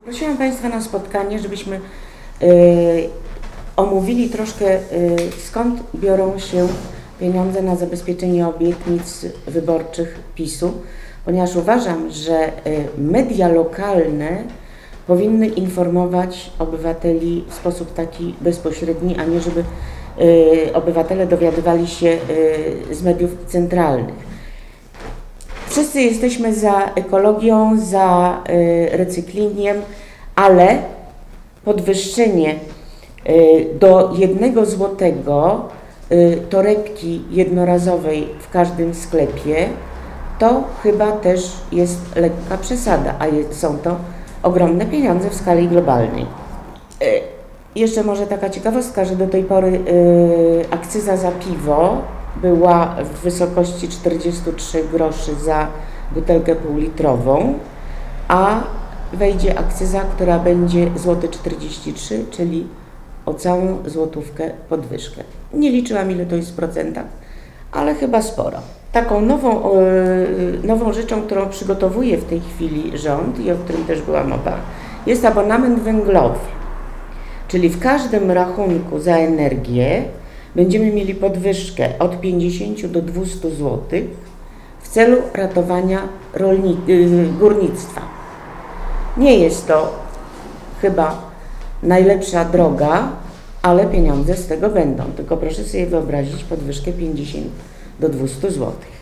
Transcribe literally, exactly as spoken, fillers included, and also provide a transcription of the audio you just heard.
Prosiłam Państwa na spotkanie, żebyśmy y, omówili troszkę, y, skąd biorą się pieniądze na zabezpieczenie obietnic wyborczych PiSu, ponieważ uważam, że y, media lokalne powinny informować obywateli w sposób taki bezpośredni, a nie żeby y, obywatele dowiadywali się y, z mediów centralnych. Wszyscy jesteśmy za ekologią, za y, recyklingiem, ale podwyższenie y, do jednego złotego y, torebki jednorazowej w każdym sklepie to chyba też jest lekka przesada, a jest, są to ogromne pieniądze w skali globalnej. Y, jeszcze może taka ciekawostka, że do tej pory y, akcyza za piwo była w wysokości czterdzieści trzy groszy za butelkę półlitrową, a wejdzie akcyza, która będzie złoty czterdzieści trzy zł, czyli o całą złotówkę podwyżkę. Nie liczyłam, ile to jest w procentach, ale chyba sporo. Taką nową, yy, nową rzeczą, którą przygotowuje w tej chwili rząd i o którym też była mowa, jest abonament węglowy. Czyli w każdym rachunku za energię będziemy mieli podwyżkę od pięćdziesięciu do dwustu złotych w celu ratowania rolni- yy, górnictwa. Nie jest to chyba najlepsza droga, ale pieniądze z tego będą. Tylko proszę sobie wyobrazić podwyżkę pięćdziesięciu do dwustu złotych.